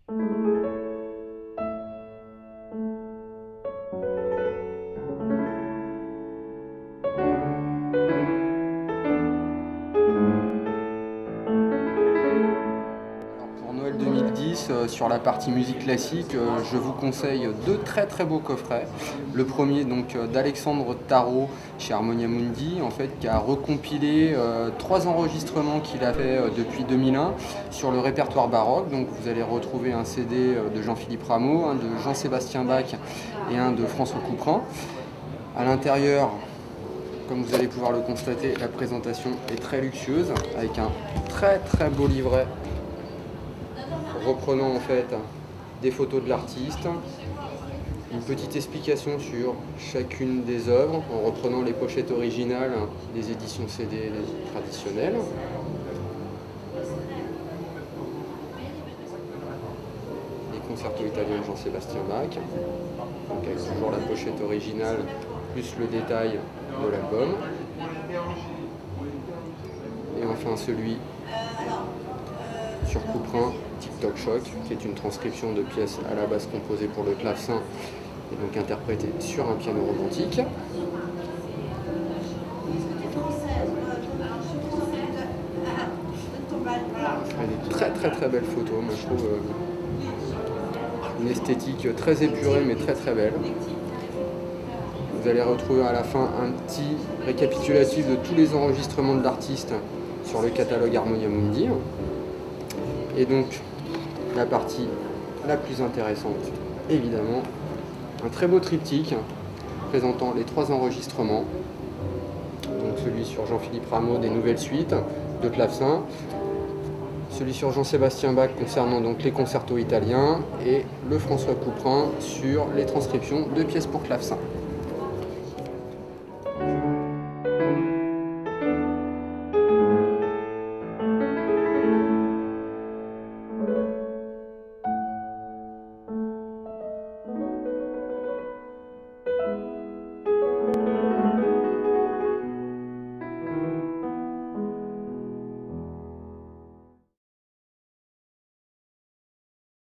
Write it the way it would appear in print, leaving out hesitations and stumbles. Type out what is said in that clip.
Pour Noël 2010, sur la partie musique classique, je vous conseille deux très beaux coffrets. Le premier donc d'Alexandre Tarot chez Harmonia Mundi, en fait, qui a recompilé 3 enregistrements qu'il a fait depuis 2001 sur le répertoire baroque. Donc vous allez retrouver un CD de Jean-Philippe Rameau, un de Jean-Sébastien Bach et un de François Couperin. À l'intérieur, comme vous allez pouvoir le constater, la présentation est très luxueuse avec un très beau livret reprenant en fait des photos de l'artiste, une petite explication sur chacune des œuvres en reprenant les pochettes originales des éditions CD traditionnelles. Les concertos italiens de Jean-Sébastien Bach, donc avec toujours la pochette originale plus le détail de l'album. Et enfin celui sur Couperin, TikTok Choc, qui est une transcription de pièces à la base composées pour le clavecin et donc interprétées sur un piano romantique. Des très belles photos, moi je trouve une esthétique très épurée mais très belle. Vous allez retrouver à la fin un petit récapitulatif de tous les enregistrements de l'artiste sur le catalogue Harmonia Mundi. Et donc la partie la plus intéressante, évidemment, un très beau triptyque présentant les 3 enregistrements. Donc celui sur Jean-Philippe Rameau des nouvelles suites de clavecin, celui sur Jean-Sébastien Bach concernant donc les concertos italiens et le François Couperin sur les transcriptions de pièces pour clavecin.